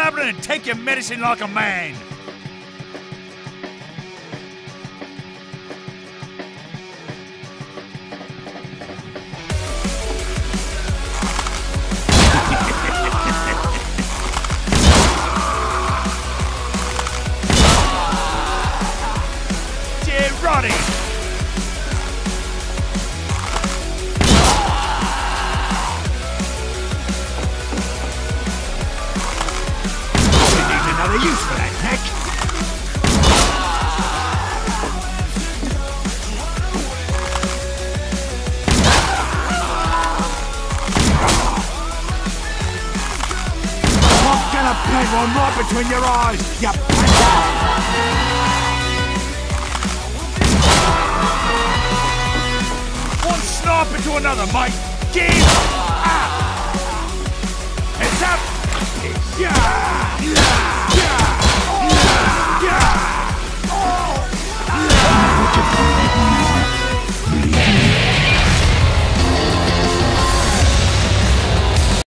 blabbering and take your medicine like a man. Roddy! Another use for that neck. I'm gonna peg one right between your eyes, you panda! One sniper to another, mate! Give!